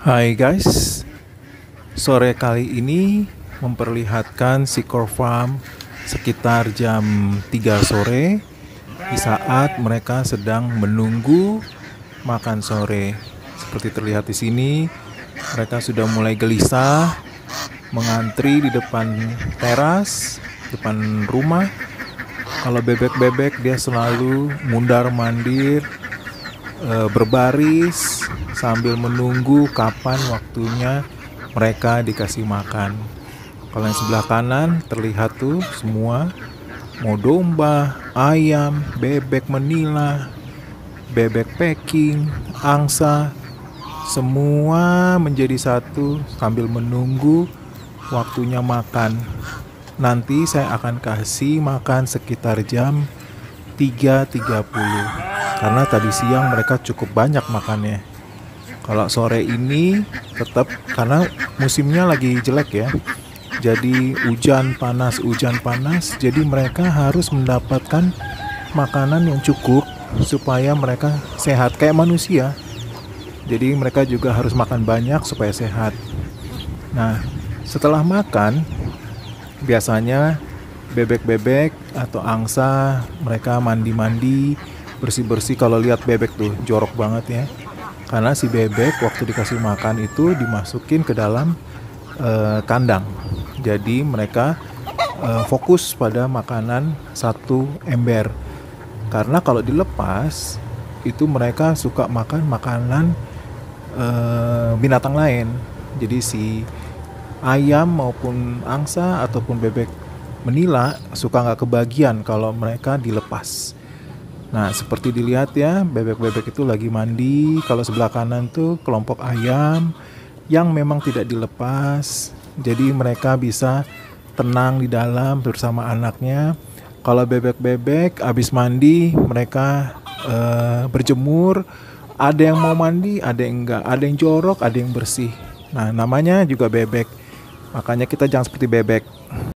Hai guys, sore kali ini memperlihatkan Seacor Farm sekitar jam 3 sore di saat mereka sedang menunggu makan sore. Seperti terlihat di sini, mereka sudah mulai gelisah mengantri di depan teras, depan rumah. Kalau bebek-bebek dia selalu mundar-mandir, berbaris sambil menunggu kapan waktunya mereka dikasih makan. Kalau yang sebelah kanan terlihat tuh semua mau domba, ayam, bebek menila, bebek packing, angsa, semua menjadi satu sambil menunggu waktunya makan. Nanti saya akan kasih makan sekitar jam 3.30 karena tadi siang mereka cukup banyak makannya. Kalau sore ini tetap karena musimnya lagi jelek ya. Jadi hujan panas, jadi mereka harus mendapatkan makanan yang cukup supaya mereka sehat kayak manusia. Jadi mereka juga harus makan banyak supaya sehat. Nah, setelah makan biasanya bebek-bebek atau angsa mereka mandi-mandi, bersih-bersih. Kalau lihat bebek tuh jorok banget ya. Karena si bebek waktu dikasih makan itu dimasukin ke dalam kandang. Jadi mereka fokus pada makanan satu ember. Karena kalau dilepas itu mereka suka makan makanan binatang lain. Jadi si ayam maupun angsa ataupun bebek menila suka nggak kebagian kalau mereka dilepas. Nah, seperti dilihat ya, bebek-bebek itu lagi mandi. Kalau sebelah kanan tuh kelompok ayam yang memang tidak dilepas. Jadi mereka bisa tenang di dalam bersama anaknya. Kalau bebek-bebek habis mandi, mereka berjemur. Ada yang mau mandi, ada yang enggak. Ada yang jorok, ada yang bersih. Nah, namanya juga bebek. Makanya kita jangan seperti bebek.